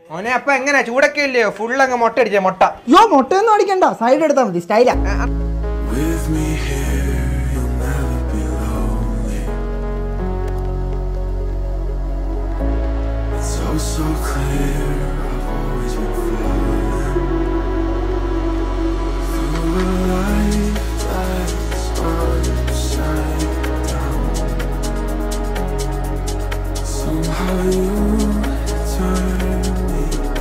മോനെ അപ്പൊ എങ്ങനെ ചൂടൊക്കെ ഇല്ലയോ? ഫുൾ അങ്ങ് മുട്ട അടിച്ചേ മുട്ട. യോ മുട്ടയൊന്നും അടിക്കണ്ട, സൈഡ് എടുത്താൽ മതി, സ്റ്റൈലാ. So clear, I've always been falling through a life that's upside down. Somehow you turn me